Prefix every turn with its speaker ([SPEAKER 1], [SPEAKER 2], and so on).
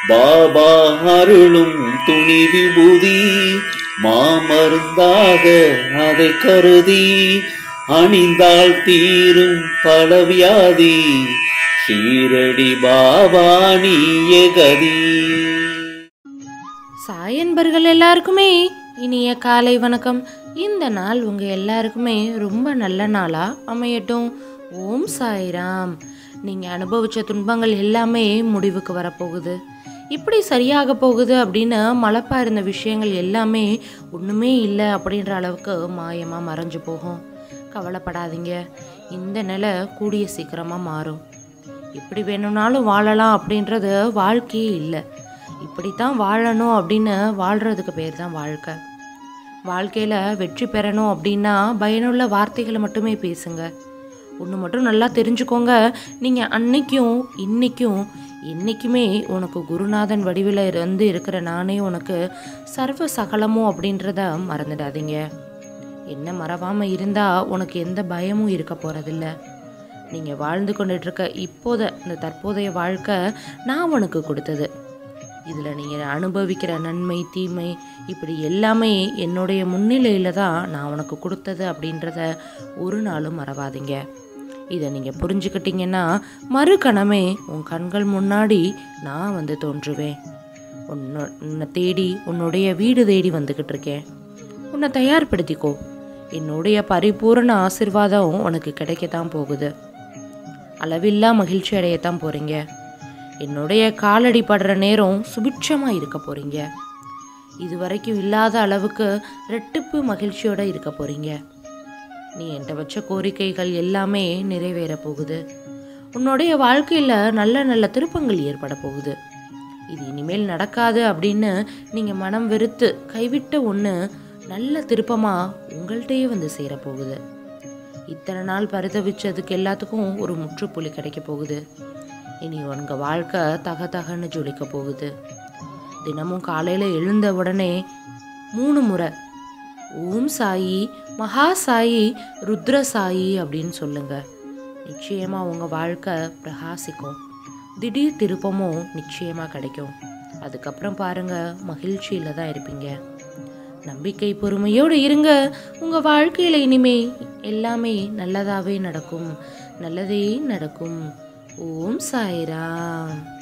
[SPEAKER 1] பாபா அருளும் துணி விபூதி மாமருந்தாக அதை கருதி அணிந்தால் தீரும் பல வியாதி ஷீரடி பாபா நீயே கதி.
[SPEAKER 2] சாய் அன்பர்கள் எல்லாருக்குமே இனிய காலை வணக்கம். இந்த நாள் உங்கள் எல்லாருக்குமே ரொம்ப நல்ல நாளாக அமையட்டும். ஓம் சாய்ராம். நீங்கள் அனுபவித்த துன்பங்கள் எல்லாமே முடிவுக்கு வரப்போகுது. இப்படி சரியாக போகுது அப்படின்னு மலப்பாக இருந்த விஷயங்கள் எல்லாமே ஒன்றுமே இல்லை அப்படின்ற அளவுக்கு மாயமாக மறைஞ்சு போகும். கவலைப்படாதீங்க, இந்த நிலை கூடிய சீக்கிரமாக மாறும். எப்படி வேணும்னாலும் வாழலாம் அப்படின்றது வாழ்க்கையே இல்லை. இப்படித்தான் வாழணும் அப்படின்னு வாழ்கிறதுக்கு பேர் தான் வாழ்க்கை. வாழ்க்கையில் வெற்றி பெறணும் அப்படின்னா பயனுள்ள வார்த்தைகளை மட்டுமே பேசுங்க. ஒன்று மட்டும் நல்லா தெரிஞ்சுக்கோங்க, நீங்கள் அன்னைக்கும் இன்னைக்கும் என்றைக்குமே உனக்கு குருநாதன் வடிவில் இருக்கிற நானே உனக்கு சர்வ சகலமும் அப்படின்றத மறந்துடாதீங்க. என்ன மறவாமல் இருந்தால் உனக்கு எந்த பயமும் இருக்க போகிறதில்ல. நீங்கள் வாழ்ந்து கொண்டுட்ருக்க இந்த தற்போதைய வாழ்க்கை நான் உனக்கு கொடுத்தது. இதில் நீங்கள் அனுபவிக்கிற நன்மை தீமை இப்படி எல்லாமே என்னுடைய முன்னிலையில் தான் நான் உனக்கு கொடுத்தது அப்படின்றத ஒரு நாளும் மறவாதீங்க. இதை நீங்கள் புரிஞ்சுக்கிட்டீங்கன்னா மறுகணமே உன் கண்கள் முன்னாடி நான் தோன்றுவேன். உன்னை தேடி உன்னுடைய வீடு தேடி வந்துக்கிட்டு இருக்கேன். உன்னை தயார்படுத்திக்கோ. என்னுடைய பரிபூரண ஆசீர்வாதம் உனக்கு கிடைக்கத்தான் போகுது. அளவில்லா மகிழ்ச்சி அடையத்தான் போகிறீங்க. என்னுடைய காலடி படுற நேரம் சுபிட்சமாக இருக்க போகிறீங்க. இது வரைக்கும் இல்லாத அளவுக்கு ரெட்டிப்பு மகிழ்ச்சியோடு இருக்க போகிறீங்க. நீ என்கிட்ட வச்ச கோரிக்கைகள் எல்லாமே நிறைவேற போகுது. உன்னுடைய வாழ்க்கையில் நல்ல நல்ல திருப்பங்கள் ஏற்பட போகுது. இது இனிமேல் நடக்காது அப்படின்னு நீங்கள் மனம் வெறுத்து கைவிட்ட ஒன்று நல்ல திருப்பமாக உங்கள்கிட்டயே சேரப்போகுது. இத்தனை நாள் பரிதவிச்சதுக்கு எல்லாத்துக்கும் ஒரு முற்றுப்புள்ளி கிடைக்க போகுது. இனி உங்கள் வாழ்க்கை தகன்னு ஜொலிக்க போகுது. தினமும் காலையில் எழுந்த உடனே 3 முறை ஓம் சாயி, மகா சாயி, ருத்ர சாயி அப்படின்னு சொல்லுங்கள். நிச்சயமாக உங்கள் வாழ்க்கை பிரகாசிக்கும். திடீர் திருப்பமும் நிச்சயமாக கிடைக்கும். அதுக்கப்புறம் பாருங்கள், மகிழ்ச்சியில் தான் இருப்பீங்க. நம்பிக்கை பொறுமையோடு இருங்க. உங்கள் வாழ்க்கையில் இனிமே எல்லாமே நல்லதாகவே நடக்கும். நல்லதே நடக்கும். ஓம் சாய்ராம்.